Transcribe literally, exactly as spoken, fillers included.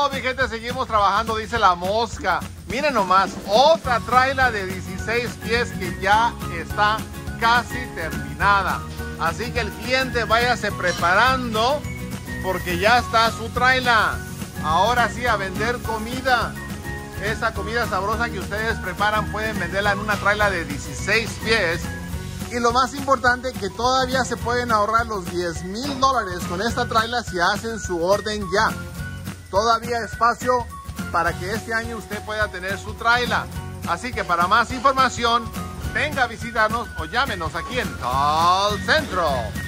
No, mi gente, seguimos trabajando, dice la mosca. Miren nomás, otra traila de dieciséis pies que ya está casi terminada. Así que el cliente váyase preparando porque ya está su traila. Ahora sí, a vender comida. Esa comida sabrosa que ustedes preparan pueden venderla en una traila de dieciséis pies. Y lo más importante, que todavía se pueden ahorrar los diez mil dólares con esta traila si hacen su orden ya. Todavía espacio para que este año usted pueda tener su traila. Así que para más información, venga a visitarnos o llámenos aquí en Call Centro.